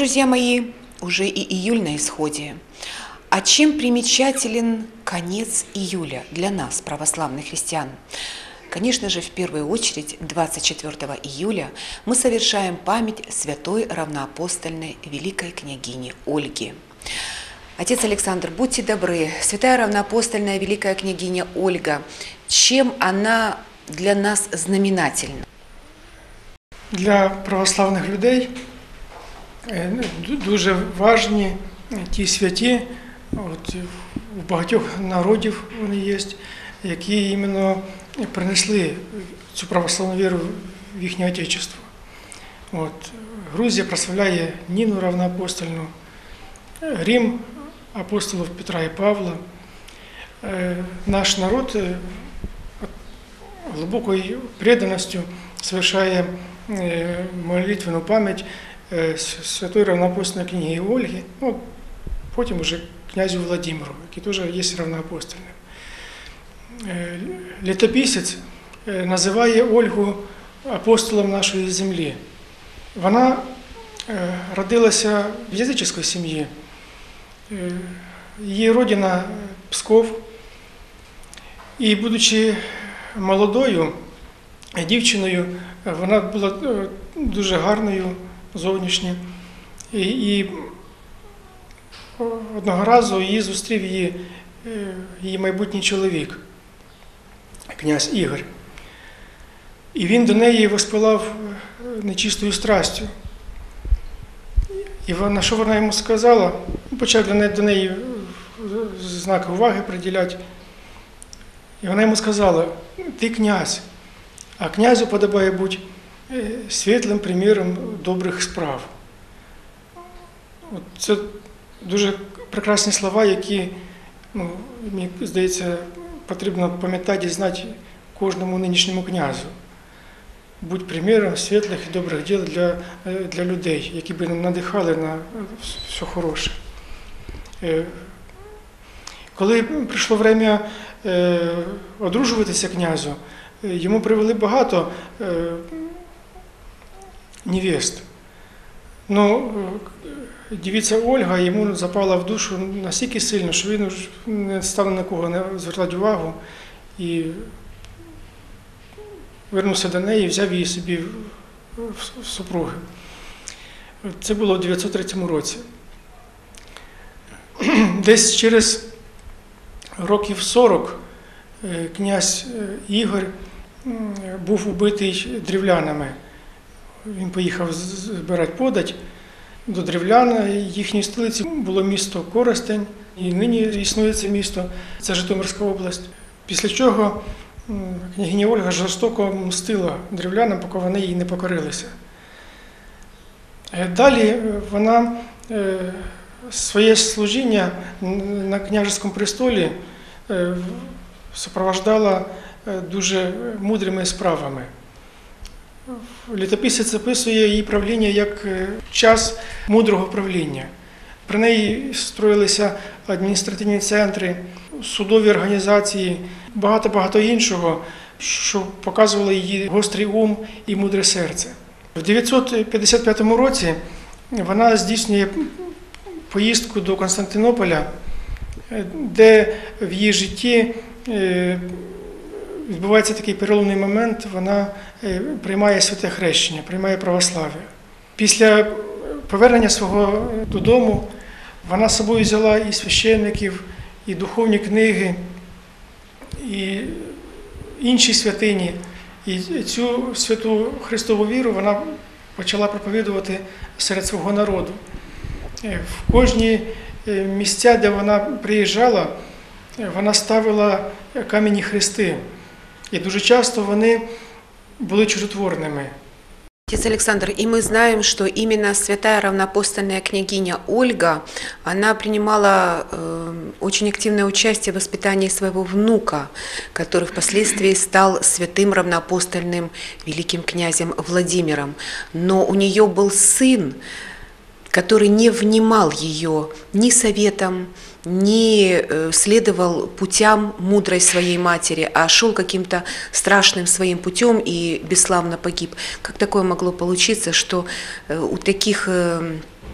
друзья мои, уже и июль на исходе. А чем примечателен конец июля для нас, православных христиан? Конечно же, в первую очередь, 24 июля мы совершаем память святой равноапостольной великой княгини Ольги. Отец Александр, будьте добры, святая равноапостольная великая княгиня Ольга, чем она для нас знаменательна? Для православних людей дуже важні ті святі, у багатьох народів вони є, які іменно принесли цю православну віру в їхнє Отечество. Грузія прославляє Ніну равноапостольну, Рим – апостолів Петра і Павла. Наш народ глибокою преданістю совершає молитвенну пам'ять святої равноапостольної княгині Ольги, потім уже князю Владимиру, який теж є равноапостольним. Літописець називає Ольгу апостолом нашої землі. Вона родилася в язичницькій сім'ї. Її родина Псков. І, будучи молодою дівчиною, вона була дуже гарною зовнішньо. І одного разу її зустрів її майбутній чоловік, князь Ігор. І він до неї воспилав нечистою страстю. І на що вона йому сказала? Почав до неї знаки уваги приділяти. І вона йому сказала: ти князь, а князю подобає бути світлим приміром добрих справ. Це дуже прекрасні слова, які, мені здається, потрібно пам'ятати і знати кожному нинішньому князю. Будь приміром світлих і добрих діл для людей, які б надихали на все хороше. Коли прийшло час одружуватися князю, йому привели багато невест. Дівиця Ольга йому запала в душу настільки сильно, що він не став на кого не звертати увагу і вернувся до неї і взяв її собі в супруги. Це було в 903 році. Десь через років 40 князь Ігор був убитий древлянами. Він поїхав збирати подать до древлян. Їхньої столиці було місто Коростень, і нині існує це місто, це Житомирська область. Після чого княгиня Ольга жорстоко мстила древлянам, поки вони їй не покорилися. Далі вона своє служіння на княжеському престолі супроводжувала дуже мудрими справами. Літописець описує її правління як час мудрого правління. При неї строїлися адміністративні центри, судові організації, багато іншого, що показувало її гострий ум і мудре серце. В 955 році вона здійснює поїздку до Константинополя, де в її житті відбувається такий переломний момент, вона приймає святе хрещення, приймає православ'я. Після повернення свого додому вона з собою взяла і священників, і духовні книги, і інші святині. І цю святу Христову віру вона почала проповідувати серед свого народу. В кожні місця, де вона приїжджала, вона ставила кам'яні хрести. І дуже часто вони були чудотворними. Отец Александр, и мы знаем, что именно святая равноапостольная княгиня Ольга, она принимала очень активное участие в воспитании своего внука, который впоследствии стал святым равноапостольным великим князем Владимиром. Но у нее был сын, который не внимал ее ни советам, не следовал путям мудрой своей матери, а шел каким-то страшным своим путем и бесславно погиб. Как такое могло получиться, что у таких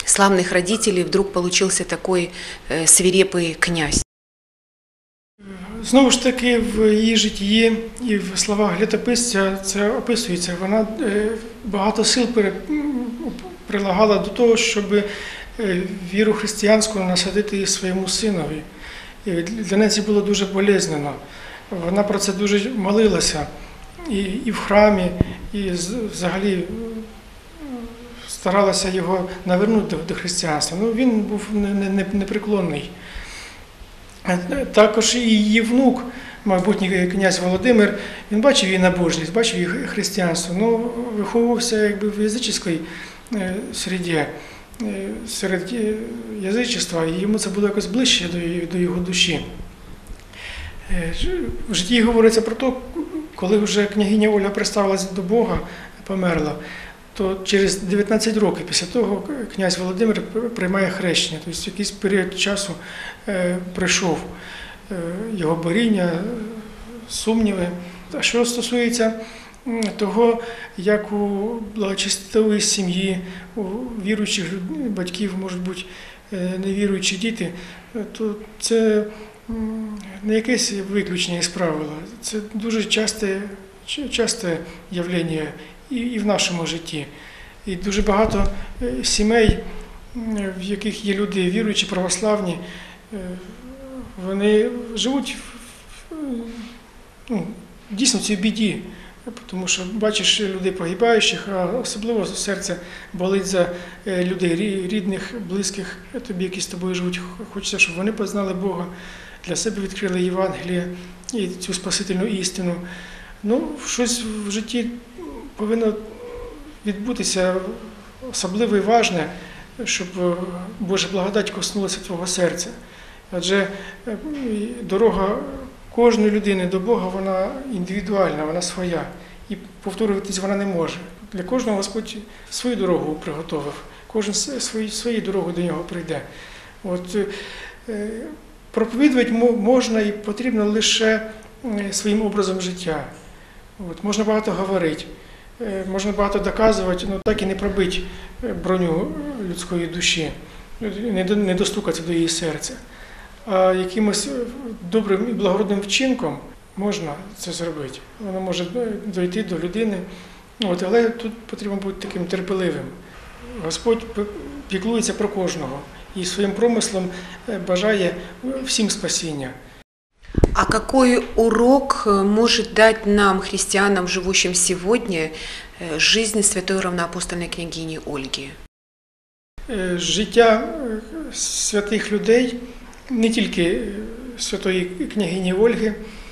славных родителей вдруг получился такой свирепый князь. Знову ж таки, в її житті і в словах літописця це описується. Вона багато сил прилагала до того, щоб віру християнську насадити своєму синові. І для неї це було дуже болезненно. Вона про це дуже молилася і в храмі, і взагалі старалася його навернути до християнства. Ну, він був непреклонний. Також і її внук, майбутній князь Володимир, він бачив її набожність, бачив її християнство, але виховувався якби в язичницькій середі, серед язичництва, і йому це було якось ближче до його душі. В житті говориться про те, коли вже княгиня Ольга представилася до Бога, померла, то через 19 років після того князь Володимир приймає хрещення. Тобто якийсь період часу пройшов його боріння, сумніви. А що стосується того, як у благочестивої сім'ї, у віруючих батьків можуть бути невіруючі діти, то це не якесь виключення із правила. Це дуже часте явлення і в нашому житті. І дуже багато сімей, в яких є люди віруючі, православні, вони живуть дійсно в цій біді, тому що бачиш людей погибаючих, а особливо серце болить за людей рідних, близьких, тобі, які з тобою живуть. Хочеться, щоб вони познали Бога, для себе відкрили Євангеліє і цю спасительну істину. Ну, щось в житті повинно відбутися особливо і важне, щоб Божа благодать коснулася твого серця. Адже дорога кожної людини до Бога, вона індивідуальна, вона своя. І повторюватись вона не може. Для кожного Господь свою дорогу приготовив. Кожен свою дорогу до нього прийде. От, проповідувати можна і потрібно лише своїм образом життя. От, можна багато говорити, можна багато доказувати, але так і не пробити броню людської душі, не достукатися до її серця. А якимось добрим і благородним вчинком можна це зробити. Воно може дойти до людини, але тут потрібно бути таким терпеливим. Господь піклується про кожного і своїм промислом бажає всім спасіння. А какой урок может дать нам, христианам, живущим сегодня, жизнь святой равноапостольной княгини Ольги? Життя святих людей, не тільки святої княгині Ольги,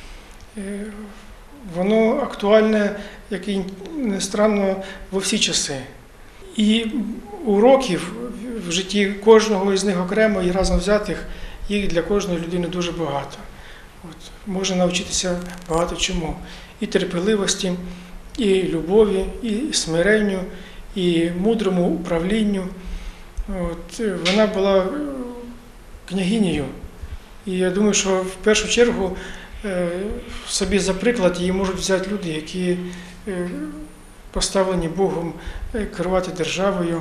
воно актуальне, як і не странно, во всі часи. І уроків в житті кожного із них окремо і разом взятих, їх для кожної людини дуже багато. Можна навчитися багато чому. І терпеливості, і любові, і смиренню, і мудрому управлінню. Вона була княгинею. І я думаю, що в першу чергу собі за приклад її можуть взяти люди, які поставлені Богом керувати державою.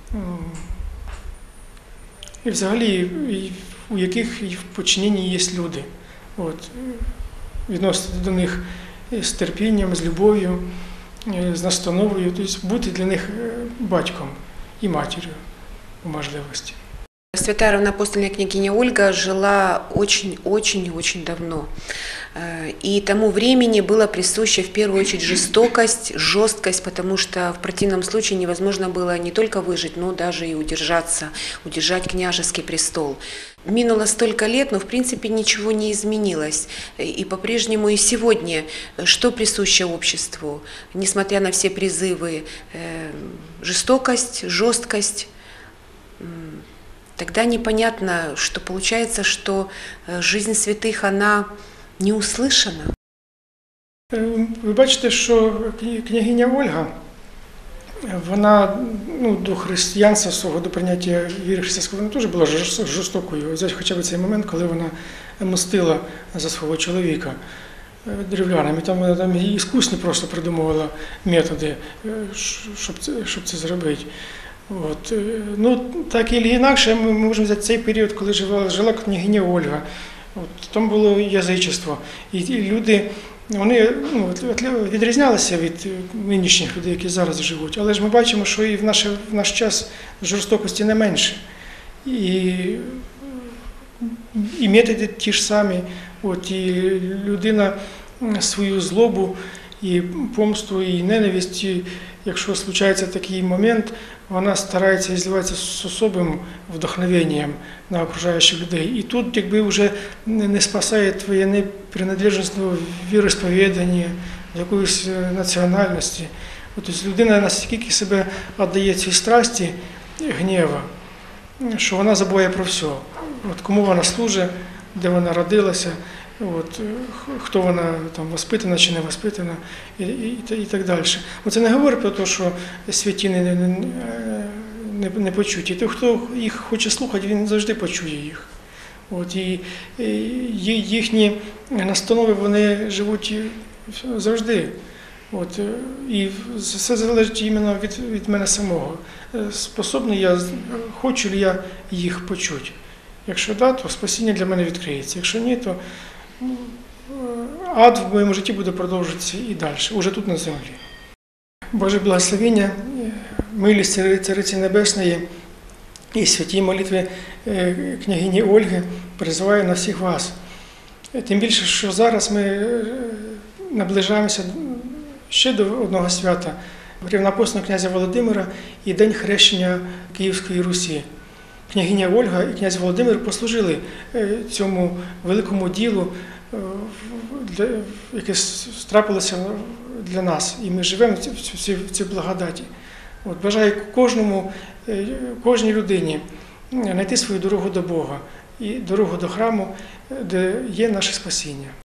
І взагалі, у яких в подчиненні є люди. Відносити до них з терпінням, з любов'ю, з настановою, тобто бути для них батьком і матір'ю по можливості. Святая равноапостольная княгиня Ольга жила очень-очень-очень давно. И тому времени была присуща в первую очередь жестокость, жесткость, потому что в противном случае невозможно было не только выжить, но даже и удержать княжеский престол. Минуло столько лет, но в принципе ничего не изменилось. И по-прежнему и сегодня, что присуще обществу, несмотря на все призывы, жестокость, жесткость, тогда непонятно, что получается, что жизнь святых, она не услышана. Ви бачите, що княгиня Ольга, вона до християнства свого, до прийняття віри християнської, вона теж була жорстокою. Взять хоча б цей момент, коли вона мстила за свого чоловіка древлянам. І там вона іскусні просто придумувала методи, щоб це зробити. От. Ну, так і інакше, ми можемо взяти цей період, коли жила княгиня Ольга. От, там було язичество. І люди, вони відрізнялися від нинішніх людей, які зараз живуть. Але ж ми бачимо, що і в наш час жорстокості не менше. І методи ті ж самі. От, і людина свою злобу, і помсту, і ненависть, і якщо случається такий момент, вона старається і зливатися з особим вдохновенням на окружаючих людей. І тут якби вже не спасає твоє неприналежність до віросповідання, до якоїсь національності. Тобто людина настільки себе віддає цій страсті гнєва, що вона забуває про все. От кому вона служить, де вона родилася, от, хто вона там воспитана чи не воспитана і так далі. Це не говорить про те, що святі не почуті. Той, хто їх хоче слухати, він завжди почує їх. От, і їхні настанови, вони живуть завжди. От, і все залежить іменно від мене самого. Способний я, хочу ли я їх почути. Якщо так, то спасіння для мене відкриється. Якщо ні, то ад в моєму житті буде продовжуватися і далі, уже тут на землі. Боже благословення, милість Цариці Небесної і святі молитви княгині Ольги призиваю на всіх вас. Тим більше, що зараз ми наближаємося ще до одного свята – рівноапостольного князя Володимира і День хрещення Київської Русі. Княгиня Ольга і князь Володимир послужили цьому великому ділу, яке трапилося для нас. І ми живемо в цій благодаті. От, бажаю кожній людині знайти свою дорогу до Бога і дорогу до храму, де є наше спасіння.